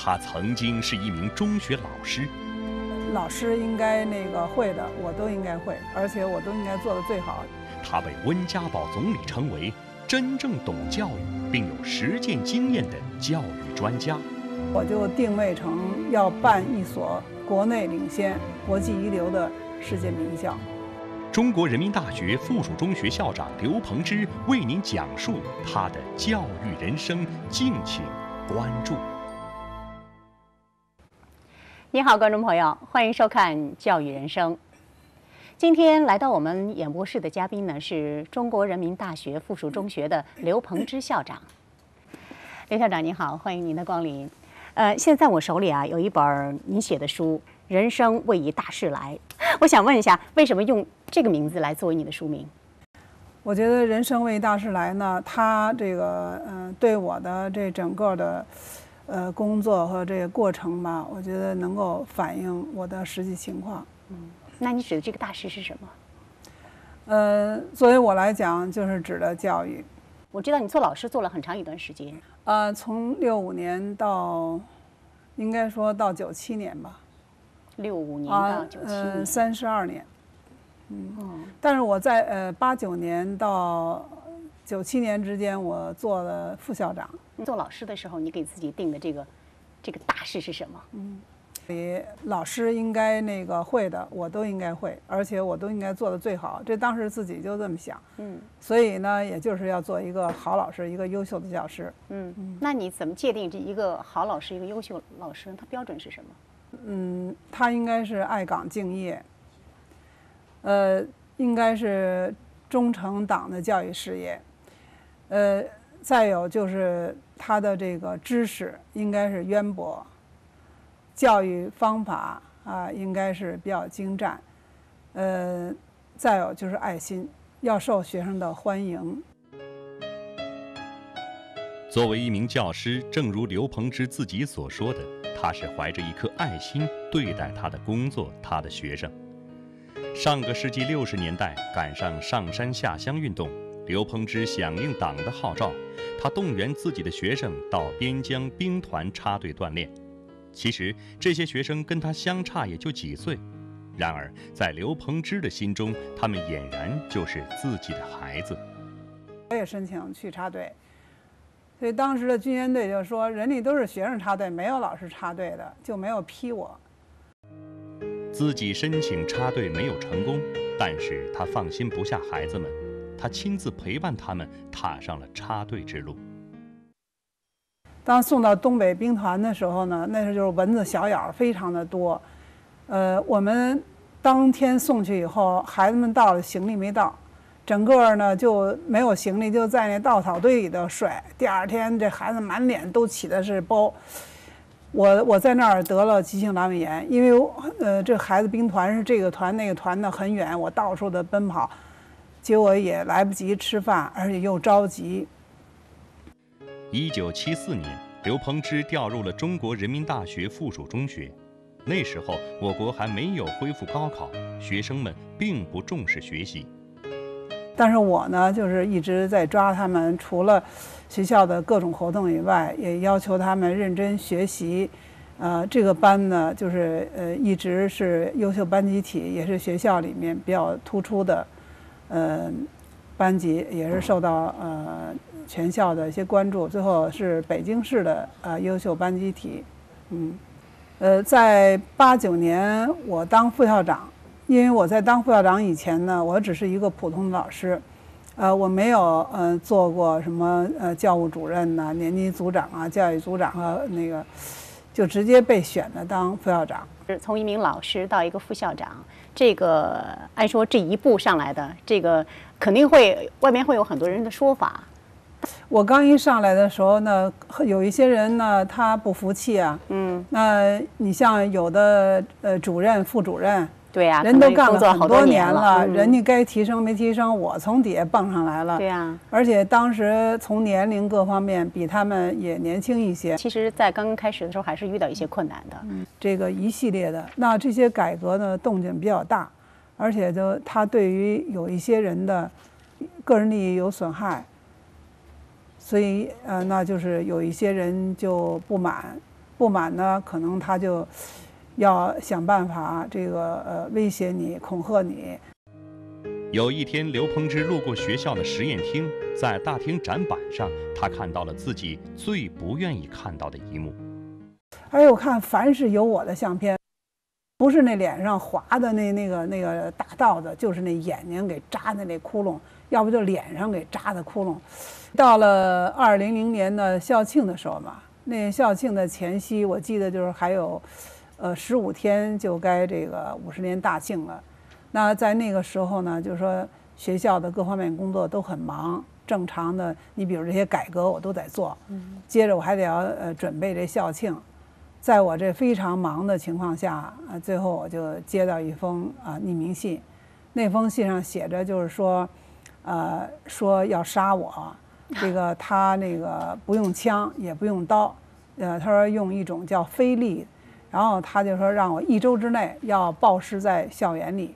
他曾经是一名中学老师。 老师应该会的，我都应该会，而且我都应该做得最好。 他被温家宝总理称为真正懂教育并有实践经验的教育专家。 我就定位成要办一所国内领先、国际一流的世界名校。 中国人民大学附属中学校长刘鹏之为您讲述他的教育人生，敬请关注。 你好，观众朋友，欢迎收看《教育人生》。今天来到我们演播室的嘉宾呢，是中国人民大学附属中学的刘鹏之校长。刘校长您好，欢迎您的光临。现在我手里有一本您写的书《人生未以大事来》，我想问一下，为什么用这个名字来作为你的书名？ 我觉得“人生未以大事来”呢，它对我的这整个的工作和这个过程吧，我觉得能够反映我的实际情况。 那你指的这个大事是什么？ 作为我来讲，就是指的教育。 我知道你做老师做了很长一段时间。 从65年到，应该说到97年吧。 65年到97年。 32年。但是我在89年到97年之间，我做了副校长。 做老师的时候，你给自己定的这个大事是什么？ 老师应该会的，我都应该会，而且我都应该做得最好。这当时自己就这么想。所以呢，也就是要做一个好老师，一个优秀的教师。 那你怎么界定这一个好老师，一个优秀老师？他标准是什么？ 他应该是爱岗敬业，应该是忠诚党的教育事业，再有就是他的这个知识应该是渊博，教育方法应该是比较精湛，再有就是爱心，要受学生的欢迎。 作为一名教师，正如刘鹏之自己所说的，他是怀着一颗爱心对待他的工作，他的学生。上个世纪60年代，赶上上山下乡运动，刘鹏之响应党的号召，他动员自己的学生到边疆兵团插队锻炼。其实这些学生跟他相差也就几岁，然而在刘鹏之的心中，他们俨然就是自己的孩子。 我也申请去插队，所以当时的军监队就说，人家都是学生插队，没有老师插队的，就没有批我。 自己申请插队没有成功，但是他放心不下孩子们，他亲自陪伴他们踏上了插队之路。 当送到东北兵团的时候呢，那时候就是蚊子小咬非常的多。我们当天送去以后，孩子们到了，行李没到，整个呢就没有行李，就在那稻草堆里头睡。第二天这孩子满脸都起的是包。我在那儿得了急性阑尾炎，因为这孩子兵团是这个团那个团的很远，我到处的奔跑，结果也来不及吃饭，而且又着急。 1974年，刘鹏之调入了中国人民大学附属中学。那时候我国还没有恢复高考，学生们并不重视学习。 但是我呢，就是一直在抓他们，除了学校的各种活动以外，也要求他们认真学习。这个班呢，就是一直是优秀班集体，也是学校里面比较突出的班级，也是受到全校的一些关注。最后是北京市的优秀班集体。在89年我当副校长。因为我在当副校长以前呢，我只是一个普通的老师，我没有做过什么教务主任呐、年级组长啊、教育组长和就直接被选了当副校长。 从一名老师到一个副校长，这个按说这一步上来的，这个肯定会外面会有很多人的说法。 我刚一上来的时候呢，有一些人呢他不服气啊，那你像有的主任、副主任。 对呀， 人都干了很多年了， 人家该提升没提升，我从底下蹦上来了。 对呀， 而且当时从年龄各方面比他们也年轻一些。 其实，在刚刚开始的时候，还是遇到一些困难的。 这个一系列的，那这些改革呢，动静比较大，而且他对于有一些人的个人利益有损害，所以那就是有一些人就不满不满呢，可能他就要想办法这个威胁你、恐吓你。 有一天，刘鹏之路过学校的实验厅，在大厅展板上，他看到了自己最不愿意看到的一幕。 哎，我看凡是有我的相片，不是那脸上划的那个大道子，就是那眼睛给扎的那窟窿，要不就脸上给扎的窟窿。到了2000年的校庆的时候嘛，那校庆的前夕，我记得就是还有15天就该这个50年大庆了。那在那个时候呢，就是说学校的各方面工作都很忙，正常的，你比如这些改革我都得做，接着我还得要准备这校庆。在我这非常忙的情况下，最后我就接到一封匿名信，那封信上写着就是说，说要杀我，这个他那个不用枪也不用刀，他说用一种叫非力，然后他就说让我1周之内要暴尸在校园里。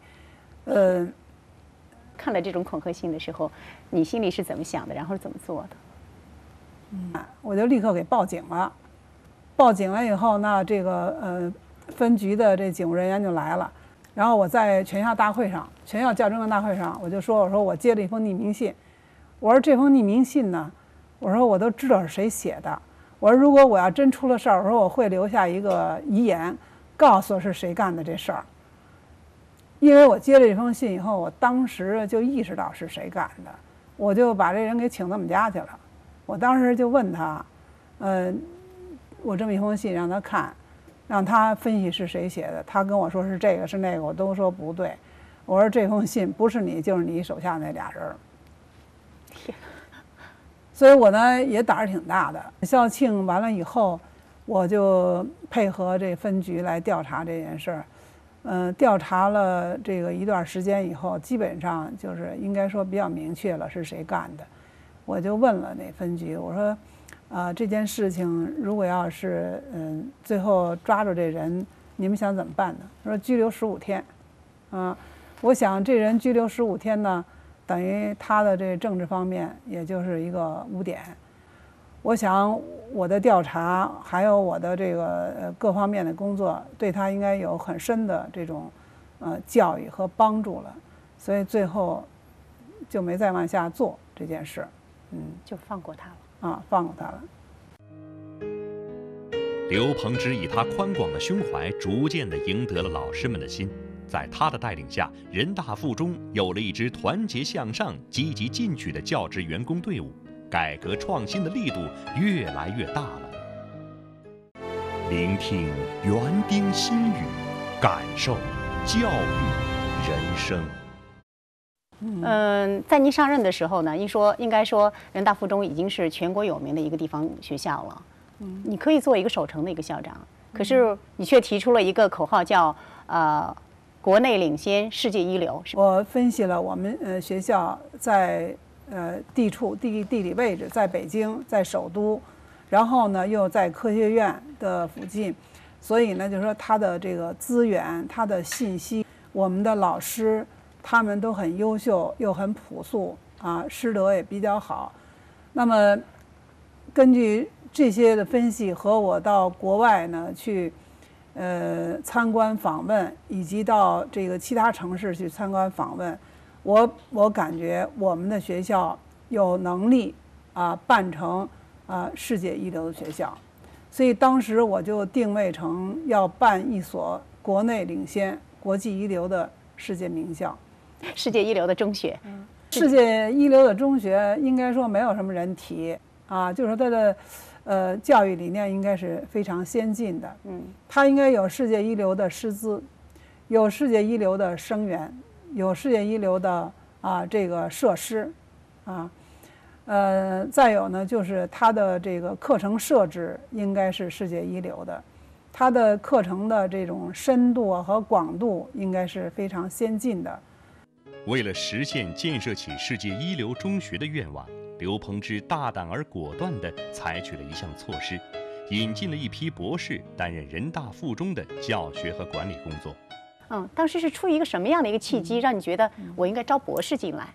看了这种恐吓信的时候，你心里是怎么想的，然后是怎么做的？ 我就立刻给报警了。报警了以后，那这个分局的这警务人员就来了。然后我在全校大会上，全校教职员大会上，我就说，我说我接了一封匿名信。我说这封匿名信呢，我说我都知道是谁写的。我说如果我要真出了事儿，我说我会留下一个遗言，告诉是谁干的这事儿。因为我接了这封信以后，我当时就意识到是谁干的，我就把这人给请到我们家去了。我当时就问他，我这么一封信让他看，让他分析是谁写的。他跟我说是这个是那个，我都说不对。我说这封信不是你就是你手下那俩人。所以我呢也胆儿挺大的。校庆完了以后，我就配合这分局来调查这件事儿。调查了这个一段时间以后，基本上就是应该说比较明确了是谁干的。我就问了那分局，我说，这件事情如果要是最后抓住这人，你们想怎么办呢？他说拘留15天，我想这人拘留15天呢，等于他的这政治方面也就是一个污点。我想我的调查还有我的这个各方面的工作，对他应该有很深的这种教育和帮助了，所以最后就没再往下做这件事， 就放过他了。 放过他了。 刘鹏之以他宽广的胸怀，逐渐地赢得了老师们的心。在他的带领下，人大附中有了一支团结向上、积极进取的教职员工队伍。改革创新的力度越来越大了。聆听园丁心语，感受教育人生。 在您上任的时候呢，应该说人大附中已经是全国有名的一个地方学校了。你可以做一个守成的一个校长，可是你却提出了一个口号叫国内领先，世界一流。 我分析了我们学校在地理位置在北京，在首都，然后呢又在科学院的附近，所以呢就是说它的这个资源、它的信息，我们的老师他们都很优秀，又很朴素师德也比较好。那么根据这些的分析和我到国外呢去参观访问，以及到这个其他城市去参观访问。我感觉我们的学校有能力办成世界一流的学校，所以当时我就定位成要办一所国内领先、国际一流的世界名校， 世界一流的中学。 世界一流的中学应该说没有什么人提就是说它的教育理念应该是非常先进的，它应该有世界一流的师资，有世界一流的生源。有世界一流的这个设施再有呢就是它的这个课程设置应该是世界一流的，它的课程的这种深度和广度应该是非常先进的。 为了实现建设起世界一流中学的愿望，刘鹏之大胆而果断地采取了一项措施，引进了一批博士担任人大附中的教学和管理工作。 当时是出于一个什么样的一个契机，让你觉得我应该招博士进来？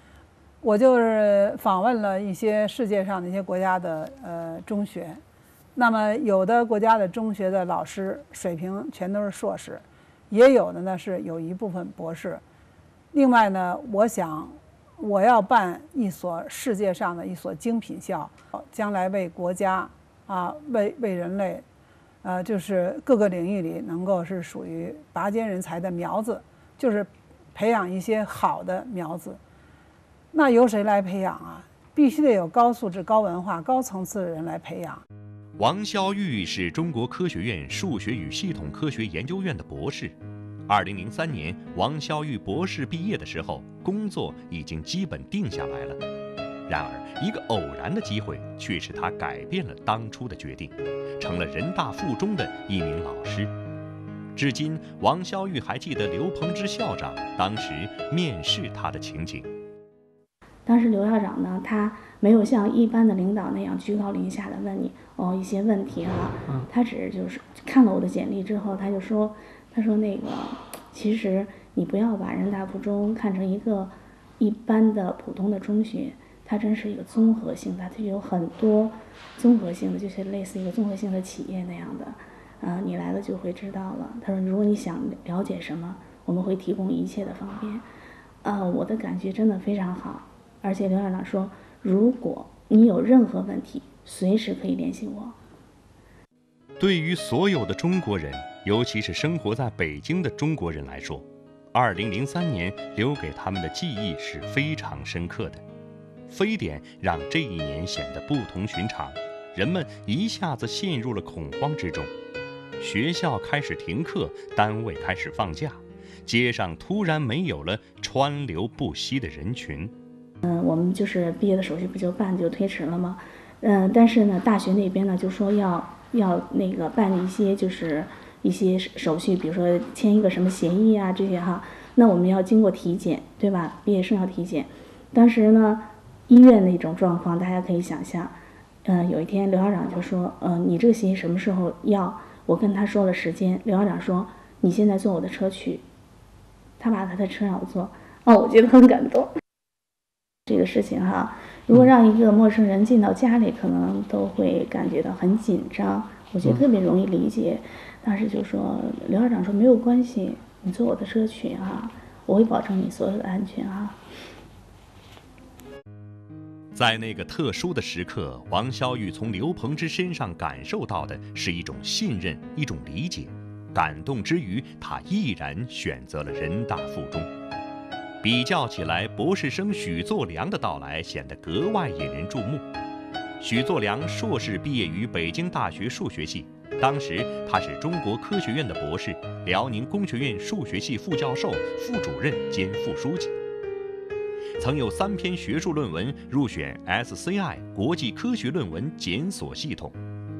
我就是访问了一些世界上的一些国家的中学， 那么有的国家的中学的老师水平全都是硕士，也有的呢是有一部分博士。另外呢，我想我要办一所世界上的一所精品校，将来为国家为人类，就是各个领域里能够是属于拔尖人才的苗子，就是培养一些好的苗子。那由谁来培养啊？必须得有高素质、高文化、高层次的人来培养。 王霄玉是中国科学院数学与系统科学研究院的博士。2003年，王霄玉博士毕业的时候，工作已经基本定下来了。然而，一个偶然的机会却使他改变了当初的决定，成了人大附中的一名老师。至今，王霄玉还记得刘鹏之校长当时面试他的情景。 当时刘校长呢，他没有像一般的领导那样居高临下的问你一些问题他只是就是看了我的简历之后，他说那个其实你不要把人大附中看成一个一般的普通的中学，它真是一个综合性的，它就有很多综合性的，就是类似一个综合性的企业那样的，你来了就会知道了。他说如果你想了解什么，我们会提供一切的方便。我的感觉真的非常好。而且刘校长说，如果你有任何问题，随时可以联系我。 对于所有的中国人，尤其是生活在北京的中国人来说，2003年留给他们的记忆是非常深刻的。非典让这一年显得不同寻常，人们一下子陷入了恐慌之中。学校开始停课，单位开始放假，街上突然没有了川流不息的人群。 我们就是毕业的手续不就推迟了吗？但是呢，大学那边呢就说要那个办一些就是一些手续，比如说签一个什么协议啊这些那我们要经过体检，对吧？毕业生要体检。当时呢，医院那种状况大家可以想象。有一天刘校长就说，你这个协议什么时候要？我跟他说了时间，刘校长说你现在坐我的车去。他把他的车让我坐，我觉得很感动。这个事情如果让一个陌生人进到家里，可能都会感觉到很紧张。我觉得特别容易理解。当时就说刘校长说没有关系，你坐我的车去我会保证你所有的安全在那个特殊的时刻，王霄玉从刘鹏之身上感受到的是一种信任，一种理解。感动之余，他毅然选择了人大附中。比较起来，博士生许作良的到来显得格外引人注目。许作良硕士毕业于北京大学数学系，当时他是中国科学院的博士，辽宁工学院数学系副教授、副主任兼副书记。曾有3篇学术论文入选 SCI 国际科学论文检索系统。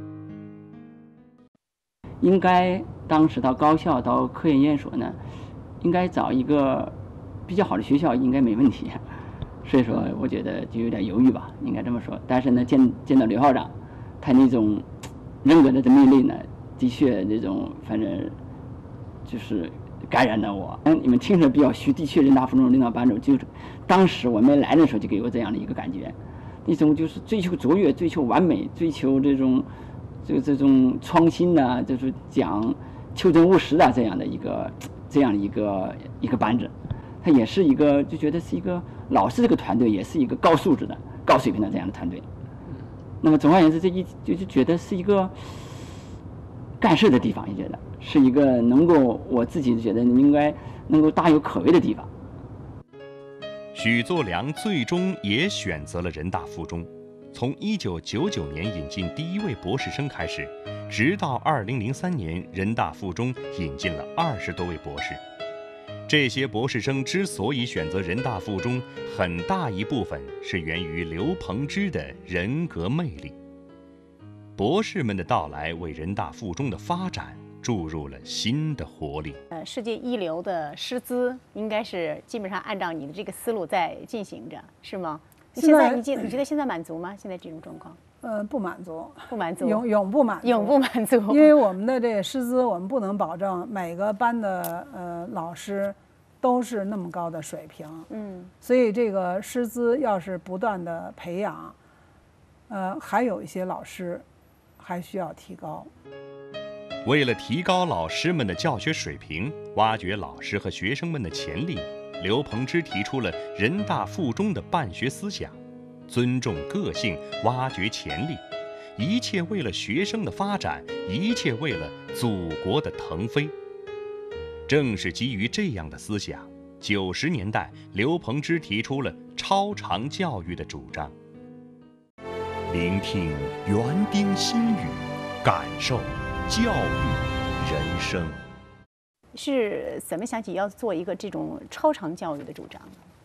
应该当时到高校到科研院所呢，应该找一个比较好的学校，应该没问题。所以说我觉得就有点犹豫吧，应该这么说。但是呢，见到刘校长，他那种人格的魅力呢，的确那种反正就是感染了我。你们听着比较虚，的确人大附中领导班主就是当时我们来的时候就给我这样的一个感觉，一种就是追求卓越、追求完美、追求这种创新呐，就是讲求真务实的这样的一个班子。他也是一个就觉得是一个老师这个团队也是一个高素质的、高水平的这样的团队。那么总而言之，就觉得是一个干事的地方，也觉得是一个能够我自己觉得应该能够大有可为的地方。 许作良最终也选择了人大附中。从1999年引进第一位博士生开始，直到2003年，人大附中引进了20多位博士。这些博士生之所以选择人大附中，很大一部分是源于刘鹏之的人格魅力。博士们的到来为人大附中的发展注入了新的活力。 世界一流的师资应该是基本上按照你的这个思路在进行着，是吗？你觉得现在满足吗？现在这种状况？ 不满足， 不满足， 永不满足， 永不满足。 因为我们的这个师资，我们不能保证每个班的老师都是那么高的水平。所以这个师资要是不断的培养，还有一些老师还需要提高。 为了提高老师们的教学水平，挖掘老师和学生们的潜力，刘鹏之提出了人大附中的办学思想，尊重个性，挖掘潜力，一切为了学生的发展，一切为了祖国的腾飞。正是基于这样的思想，90年代刘鹏之提出了超常教育的主张。聆听园丁心语，感受教育人生。 是怎么想起要做一个这种超常教育的主张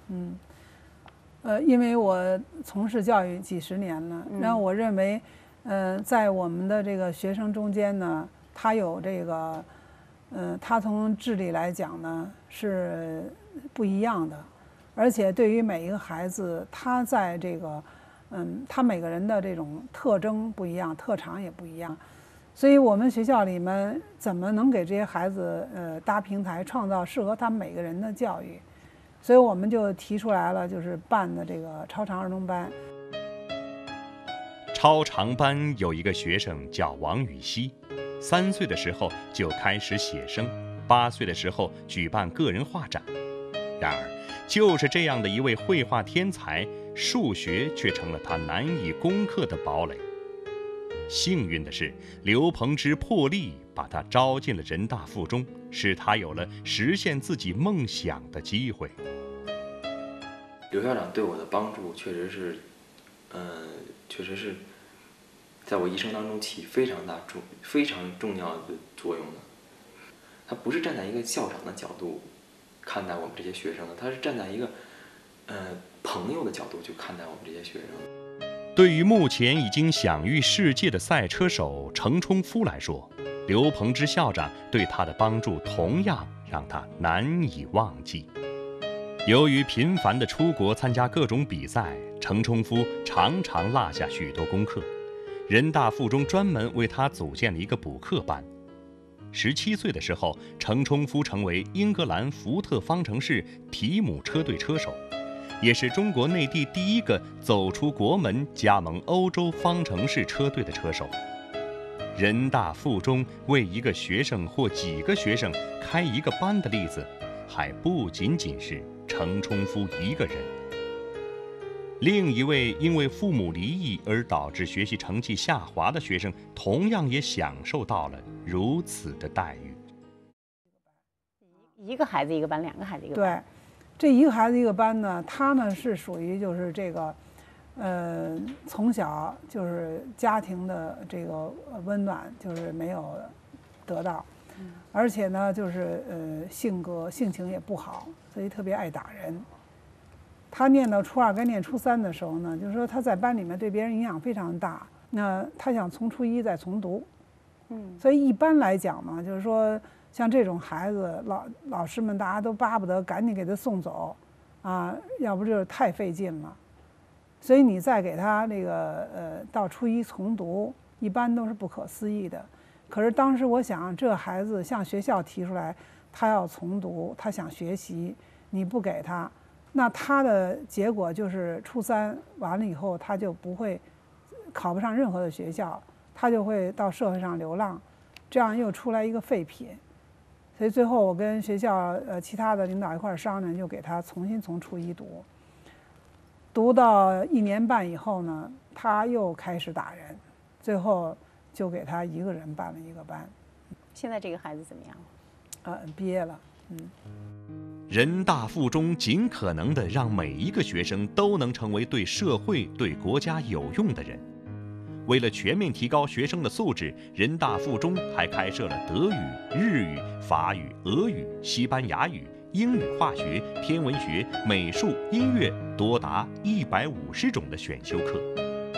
呢？ 因为我从事教育几十年了，然后我认为，在我们的这个学生中间呢，他有这个，他从智力来讲呢是不一样的，而且对于每一个孩子，他在这个，他每个人的这种特征不一样，特长也不一样，所以我们学校里面怎么能给这些孩子搭平台，创造适合他们每个人的教育？所以我们就提出来了，就是办的这个超常儿童班。 超常班有一个学生叫王禹锡，3岁的时候就开始写生，8岁的时候举办个人画展。然而，就是这样的一位绘画天才，数学却成了他难以攻克的堡垒。幸运的是，刘鹏之破例把他招进了人大附中，使他有了实现自己梦想的机会。 刘校长对我的帮助确实是在我一生当中起非常重要的作用的。他不是站在一个校长的角度看待我们这些学生的，他是站在一个朋友的角度去看待我们这些学生。 对于目前已经享誉世界的赛车手程冲夫来说，刘鹏之校长对他的帮助同样让他难以忘记。由于频繁地出国参加各种比赛，程冲夫常常落下许多功课。人大附中专门为他组建了一个补课班。17岁的时候，程冲夫成为英格兰福特方程式提姆车队车手，也是中国内地第一个走出国门加盟欧洲方程式车队的车手。人大附中为一个学生或几个学生开一个班的例子，还不仅仅是程冲夫一个人。另一位因为父母离异而导致学习成绩下滑的学生，同样也享受到了如此的待遇。 一个孩子一个班，2个孩子一个班。 对，这一个孩子一个班呢，他呢是属于就是这个，从小就是家庭的这个温暖就是没有得到，而且呢就是性情也不好，所以特别爱打人。他念到初2该念初3的时候呢，就是说他在班里面对别人影响非常大。那他想从初1再重读，所以一般来讲嘛，就是说像这种孩子，老师们大家都巴不得赶紧给他送走，啊，要不就是太费劲了。所以你再给他那个到初1重读，一般都是不可思议的。可是当时我想，这孩子向学校提出来，他要重读，他想学习，你不给他。那他的结果就是初3完了以后，他就不会考不上任何的学校，他就会到社会上流浪，这样又出来一个废品。所以最后我跟学校其他的领导一块儿商量，就给他重新从初1读。读到1年半以后呢，他又开始打人，最后就给他一个人办了一个班。 现在这个孩子怎么样？ 毕业了。 人大附中尽可能地让每一个学生都能成为对社会、对国家有用的人。为了全面提高学生的素质，人大附中还开设了德语、日语、法语、俄语、西班牙语、英语、化学、天文学、美术、音乐多达150种的选修课。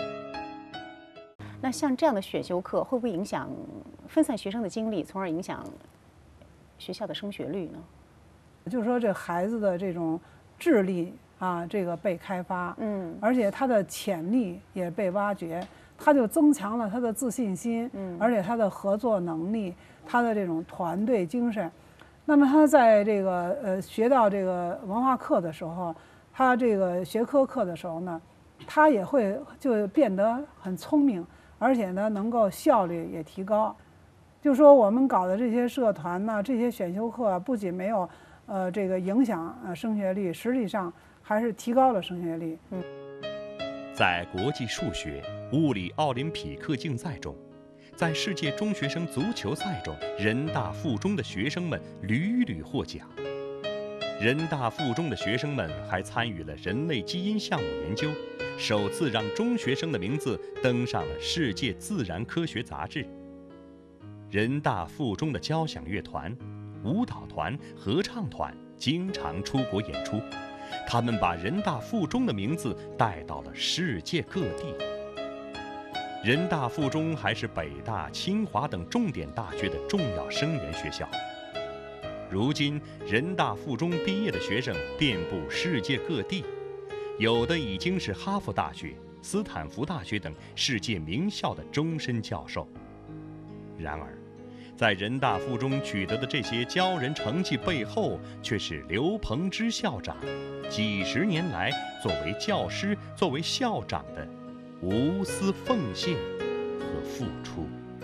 那像这样的选修课会不会影响分散学生的精力，从而影响学校的升学率呢？ 就是说这孩子的这种智力啊，这个被开发，而且他的潜力也被挖掘，他就增强了他的自信心，而且他的合作能力，他的这种团队精神。那么他在这个学到这个文化课的时候，他这个学科课的时候呢，他也会就变得很聪明， 而且呢能够效率也提高。就说我们搞的这些社团呢，这些选修课不仅没有这个影响升学率，实际上还是提高了升学率。 在国际数学、物理奥林匹克竞赛中，在世界中学生足球赛中，人大附中的学生们屡屡获奖。人大附中的学生们还参与了人类基因项目研究，首次让中学生的名字登上了《世界自然科学》杂志。人大附中的交响乐团、舞蹈团、合唱团经常出国演出，他们把人大附中的名字带到了世界各地。人大附中还是北大、清华等重点大学的重要生源学校。如今，人大附中毕业的学生遍布世界各地，有的已经是哈佛大学、斯坦福大学等世界名校的终身教授。然而，在人大附中取得的这些骄人成绩背后，却是刘鹏之校长几十年来作为教师、作为校长的无私奉献和付出。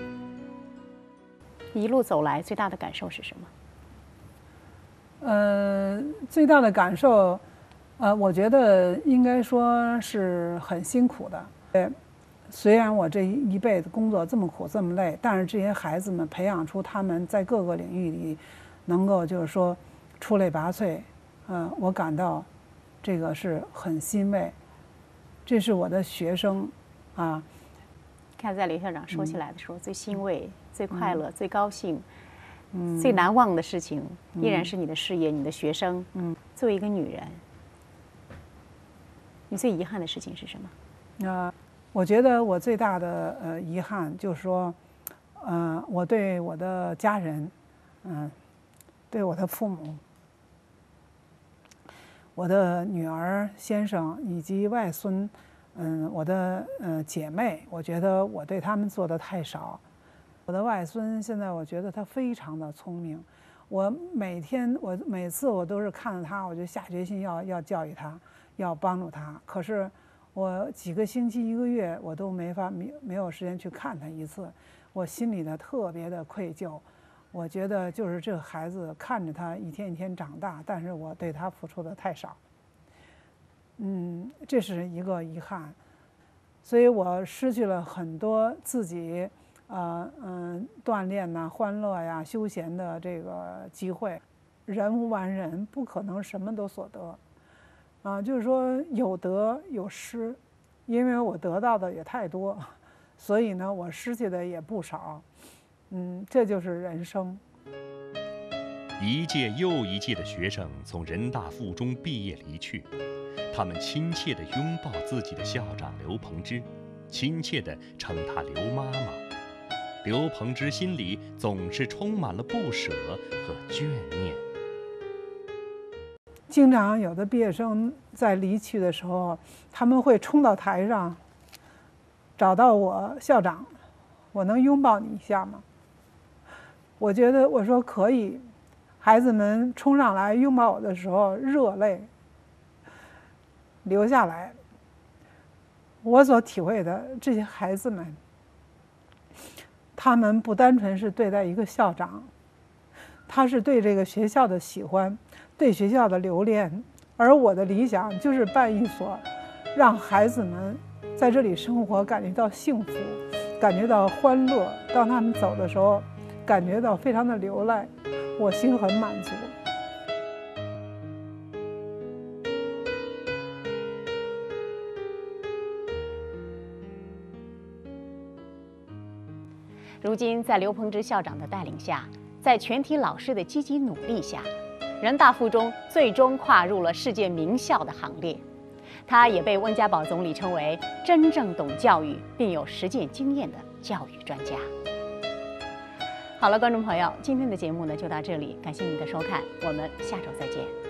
一路走来，最大的感受是什么？ 最大的感受，我觉得应该说是很辛苦的。虽然我这一辈子工作这么苦这么累，但是这些孩子们培养出他们在各个领域里能够就是说出类拔萃，我感到这个是很欣慰。这是我的学生啊。 看在刘校长说起来的时候，最欣慰、最快乐、最高兴、最难忘的事情，依然是你的事业、你的学生。作为一个女人，你最遗憾的事情是什么？ 我觉得我最大的遗憾就是说，我对我的家人，对我的父母、我的女儿、先生以及外孙，我的姐妹，我觉得我对他们做的太少。我的外孙现在我觉得他非常的聪明，我每次我都是看着他，我就下决心要教育他，要帮助他。可是我几个星期、一个月，我都没有时间去看他一次，我心里的特别的愧疚。我觉得就是这个孩子看着他一天一天长大，但是我对他付出的太少。这是一个遗憾，所以我失去了很多自己锻炼呐、欢乐呀、休闲的这个机会。人无完人，不可能什么都所得。就是说有得有失，因为我得到的也太多，所以呢，我失去的也不少。这就是人生。 一届又一届的学生从人大附中毕业离去，他们亲切地拥抱自己的校长刘鹏之，亲切地称他刘妈妈。刘鹏之心里总是充满了不舍和眷念。 经常有的毕业生在离去的时候，他们会冲到台上，找到我校长，我能拥抱你一下吗？我觉得我说可以。孩子们冲上来拥抱我的时候，热泪流下来。我所体会的这些孩子们，他们不单纯是对待一个校长，他是对这个学校的喜欢，对学校的留恋。而我的理想就是办一所让孩子们在这里生活感觉到幸福，感觉到欢乐，当他们走的时候感觉到非常的流泪，我心很满足。 如今，在刘鹏之校长的带领下，在全体老师的积极努力下，人大附中最终跨入了世界名校的行列。他也被温家宝总理称为真正懂教育并有实践经验的教育专家。好了，观众朋友，今天的节目呢就到这里，感谢您的收看，我们下周再见。